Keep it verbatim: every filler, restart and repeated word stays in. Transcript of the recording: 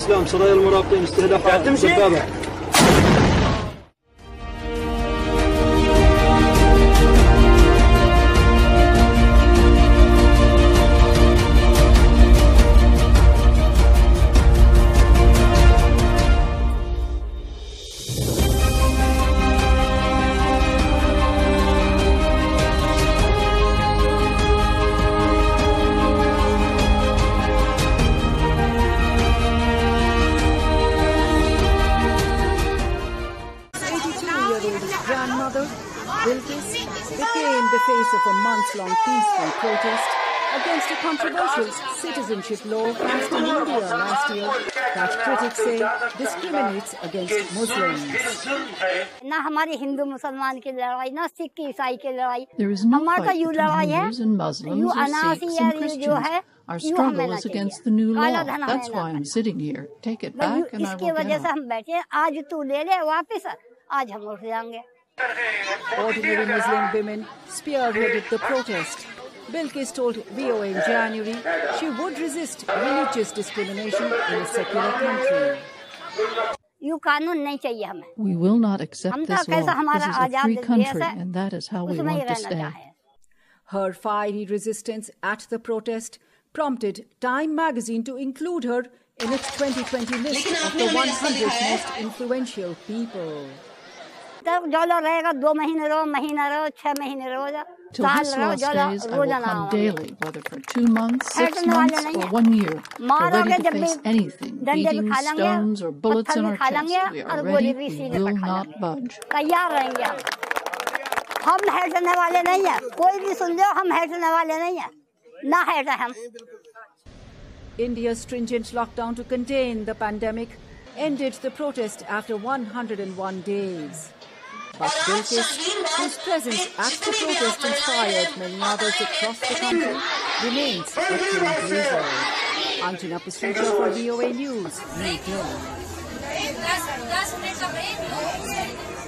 اسلام سرايا المراقبين استهداف دبابة. Grandmother, Bilkis, became the face of a months-long peaceful protest against a controversial citizenship law passed in India last year that critics say discriminates against Muslims. ना हमारी हिंदू मुसलमान की लड़ाई, ना सिख ईसाई की लड़ाई, There is no fight between Hindus and Muslims or Sikhs and Christians. Our struggle is against the new law. That's why I'm sitting here. Take it back and I will get out. हम बैठे आज तू ले ले वापस, आज हम उठ जाएंगे. Ordinary Muslim women spearheaded the protest. Bilkis told V O A in January she would resist religious discrimination in a secular country. You कानून नहीं चाहिए हमें. We will not accept this law. This is a free country and that is how we want to stay. Her fiery resistance at the protest prompted Time magazine to include her in its twenty twenty list of the one hundred most influential people. Till this law stays, I will come daily, whether for two months, six months, or one year. We're ready to face anything, beatings, stones, or bullets in our chest. We are ready, we will not budge. India's stringent lockdown to contain the pandemic ended the protest after one hundred one days. But Bilkis, whose presence at the protest inspired many others across the country, remains a true believer. Anjana Pasuja for V O A News, New Delhi.